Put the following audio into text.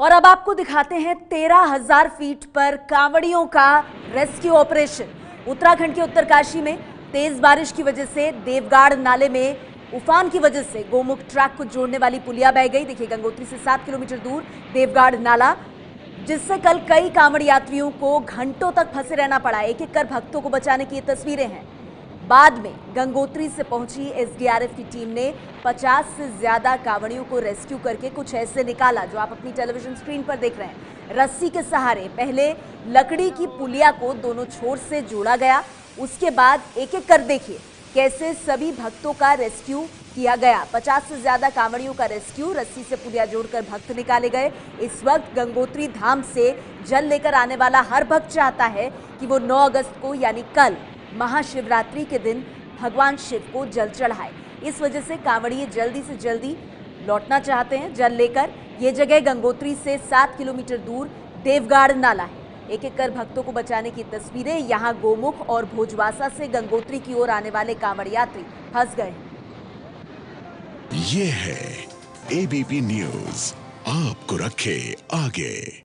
और अब आपको दिखाते हैं 13,000 फीट पर कांवड़ियों का रेस्क्यू ऑपरेशन। उत्तराखंड के उत्तरकाशी में तेज बारिश की वजह से देवगाड़ नाले में उफान की वजह से गोमुख ट्रैक को जोड़ने वाली पुलिया बह गई। देखिए, गंगोत्री से 7 किलोमीटर दूर देवगाड़ नाला, जिससे कल कई कांवड़ यात्रियों को घंटों तक फंसे रहना पड़ा। एक एक कर भक्तों को बचाने की ये तस्वीरें हैं। बाद में गंगोत्री से पहुंची एसडीआरएफ की टीम ने 50 से ज्यादा कांवड़ियों को रेस्क्यू करके कुछ ऐसे निकाला जो आप अपनी टेलीविजन स्क्रीन पर देख रहे हैं। रस्सी के सहारे पहले लकड़ी की पुलिया को दोनों छोर से जोड़ा गया, उसके बाद एक एक कर देखिए कैसे सभी भक्तों का रेस्क्यू किया गया। 50 से ज्यादा कांवड़ियों का रेस्क्यू, रस्सी से पुलिया जोड़कर भक्त निकाले गए। इस वक्त गंगोत्री धाम से जल लेकर आने वाला हर भक्त चाहता है कि वो 9 अगस्त को यानी कल महाशिवरात्रि के दिन भगवान शिव को जल चढ़ाए। इस वजह से कांवड़िए जल्दी से जल्दी लौटना चाहते हैं जल लेकर। ये जगह गंगोत्री से 7 किलोमीटर दूर देवगाड़ नाला है। एक एक कर भक्तों को बचाने की तस्वीरें। यहां गोमुख और भोजवासा से गंगोत्री की ओर आने वाले कांवड़ यात्री फंस गए। ये है एबीपी न्यूज, आपको रखे आगे।